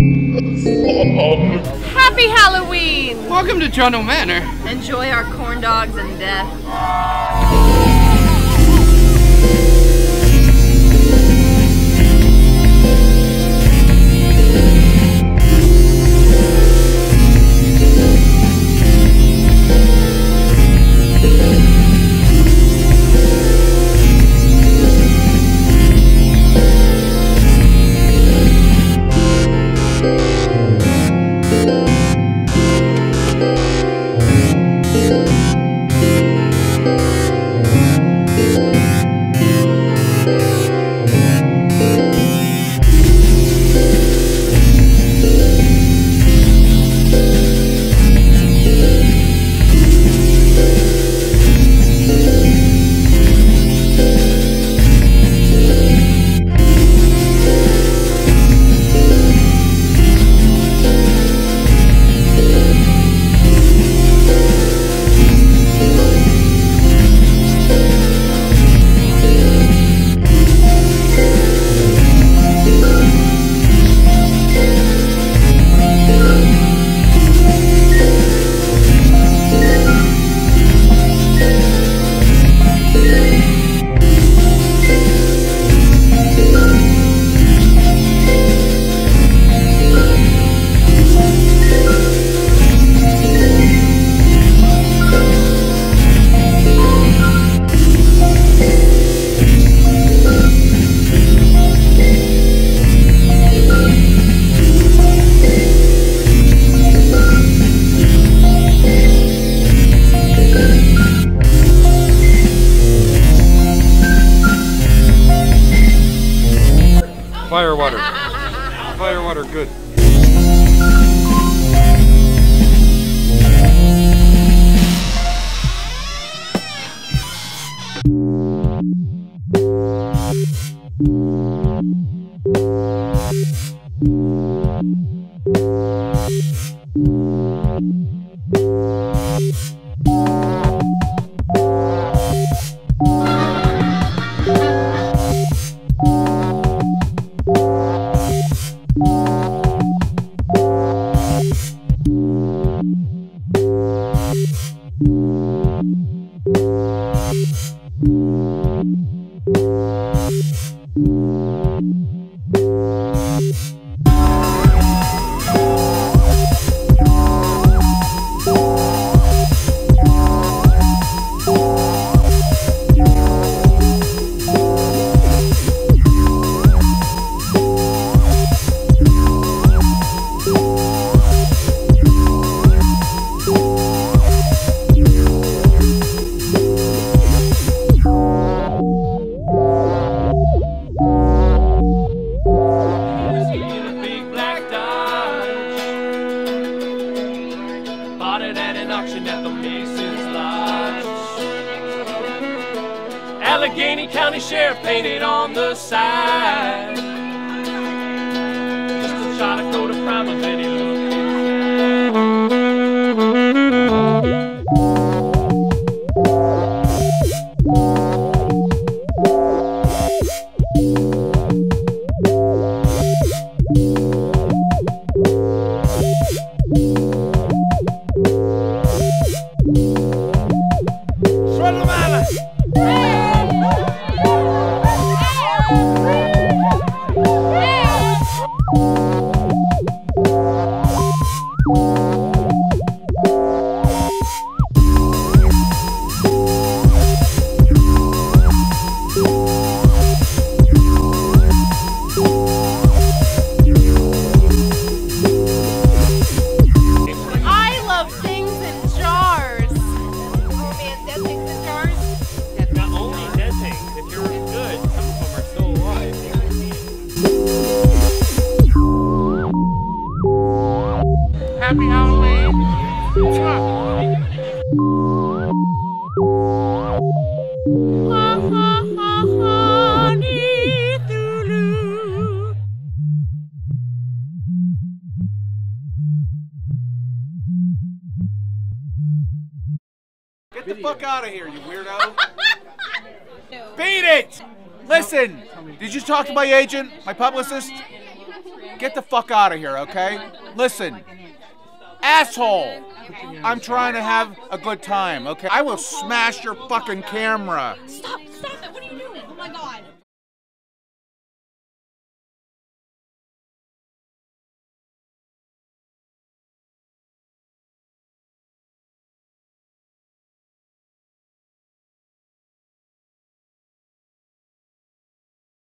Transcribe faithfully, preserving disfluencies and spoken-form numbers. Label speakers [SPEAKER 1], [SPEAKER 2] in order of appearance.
[SPEAKER 1] Happy Halloween!
[SPEAKER 2] Welcome to Toronto Manor.
[SPEAKER 1] Enjoy our corn dogs and death.
[SPEAKER 3] Fire water. Fire water, good.
[SPEAKER 4] Allegheny County Sheriff painted on the side, just to try to go to prime of any look.
[SPEAKER 2] Happy Halloween!
[SPEAKER 5] Get the fuck out of here, you weirdo! Beat it! Listen, did you talk to my agent, my publicist? Get the fuck out of here, okay? Listen, asshole. I'm trying to have a good time, okay? I will smash your fucking camera.
[SPEAKER 6] Stop, stop it. What are you doing? Oh my God.